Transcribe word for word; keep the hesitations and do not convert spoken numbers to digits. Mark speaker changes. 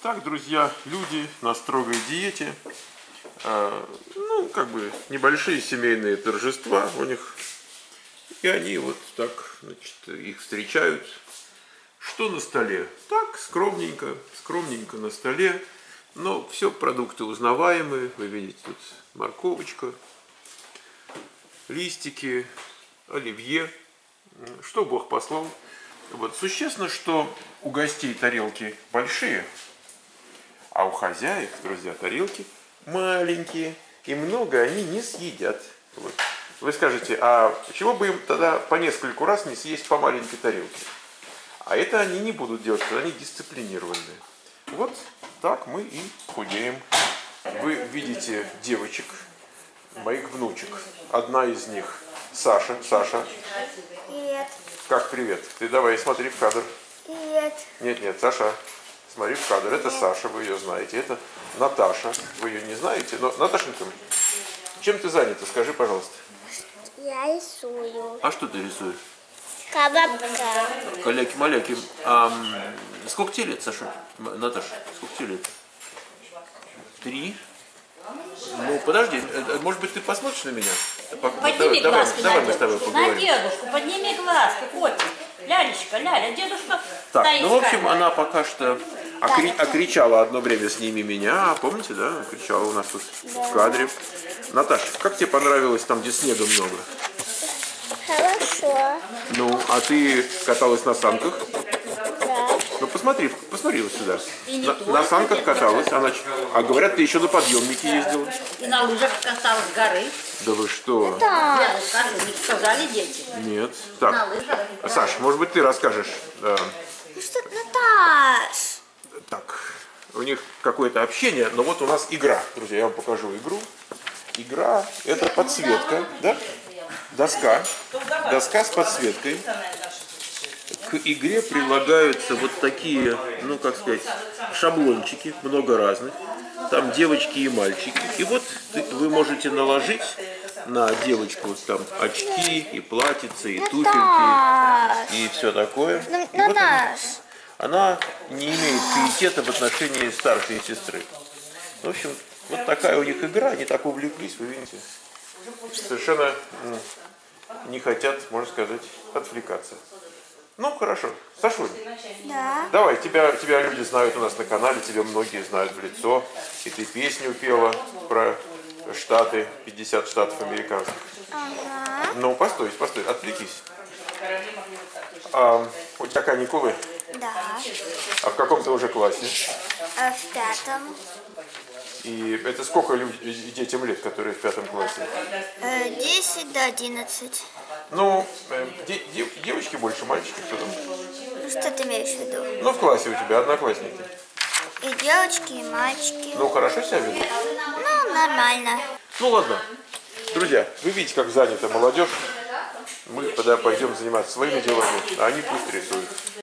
Speaker 1: Так, друзья, люди на строгой диете, э, ну, как бы небольшие семейные торжества у них, и они вот так, значит, их встречают. Что на столе? Так, скромненько, скромненько на столе, но все продукты узнаваемые. Вы видите, тут морковочка, листики, оливье, что Бог послал. Вот. Существенно, что у гостей тарелки большие, а у хозяек, друзья, тарелки маленькие, и много они не съедят. Вот. Вы скажете, а почему бы им тогда по нескольку раз не съесть по маленькой тарелке? А это они не будут делать, потому что они дисциплинированные. Вот так мы и худеем. Вы видите девочек, моих внучек. Одна из них Саша. Саша.
Speaker 2: Привет.
Speaker 1: Как привет? Ты давай смотри в кадр.
Speaker 2: Привет.
Speaker 1: Нет, нет, Саша, смотри в кадр. Это Саша, вы ее знаете. Это Наташа, вы ее не знаете. Но, Наташенька, чем ты занята? Скажи, пожалуйста.
Speaker 2: Я рисую.
Speaker 1: А что ты рисуешь?
Speaker 2: Коробка.
Speaker 1: Каляки-маляки. А, сколько тебе лет, Саша? Наташа, сколько тебе лет? Три. Ну, подожди, может быть, ты посмотришь на меня?
Speaker 3: Подними
Speaker 1: давай,
Speaker 3: глазки
Speaker 1: давай,
Speaker 3: на
Speaker 1: мы с тобой
Speaker 3: дедушку.
Speaker 1: поговорим.
Speaker 3: На дедушку, подними глазки, котик. Лялечка, Ляля, дедушка
Speaker 1: Так,
Speaker 3: стоит
Speaker 1: ну, в общем, она пока что окри... окричала одно время «Сними меня», помните, да? Окричала у нас тут да. в кадре. Наташа, как тебе понравилось там, где снега много?
Speaker 2: Хорошо.
Speaker 1: Ну, а ты каталась на санках?
Speaker 2: Да.
Speaker 1: Ну, посмотри, посмотри вот сюда.
Speaker 3: И
Speaker 1: На, на санках каталась, она... а говорят, ты еще на подъемнике ездила.
Speaker 3: И на лыжах каталась с горы.
Speaker 1: Да вы что?
Speaker 2: Да.
Speaker 3: Я расскажу, не сказали дети.
Speaker 1: Нет.
Speaker 3: На
Speaker 1: Так,
Speaker 3: лыжах.
Speaker 1: Саш, может быть, ты расскажешь? Да.
Speaker 2: Ну что, Наташ?
Speaker 1: Так, у них какое-то общение, но вот у нас игра. Друзья, я вам покажу игру. Игра – это подсветка, да? Доска. Доска с подсветкой. К игре прилагаются вот такие, ну как сказать, шаблончики, много разных. Там девочки и мальчики. И вот вы можете наложить на девочку там очки, и платьице, и туфельки, и все такое.
Speaker 2: Ну,
Speaker 1: И вот она,
Speaker 2: Наташ.
Speaker 1: она не имеет пиетета в отношении старшей сестры. В общем, вот такая у них игра, они так увлеклись, вы видите. Совершенно не хотят, можно сказать, отвлекаться. Ну, хорошо. Сашуль,
Speaker 2: Да.
Speaker 1: давай, тебя, тебя люди знают у нас на канале, тебя многие знают в лицо. И ты песню пела про Штаты, пятьдесят штатов американских.
Speaker 2: Ага.
Speaker 1: Ну, постой, постой, отвлекись. А, у тебя каникулы?
Speaker 2: Да.
Speaker 1: А в каком ты уже классе?
Speaker 2: А в пятом?
Speaker 1: И это сколько люд... детям лет, которые в пятом классе?
Speaker 2: Э, десять до одиннадцати.
Speaker 1: Ну, э, де... Де... девочки больше, мальчики, кто там?
Speaker 2: Ну что ты имеешь в виду?
Speaker 1: Ну, в классе у тебя одноклассники.
Speaker 2: И девочки, и мальчики.
Speaker 1: Ну, хорошо себя ведут?
Speaker 2: Ну, нормально.
Speaker 1: Ну, ладно. Друзья, вы видите, как занята молодежь. Мы тогда пойдем заниматься своими делами, а они пусть рисуют.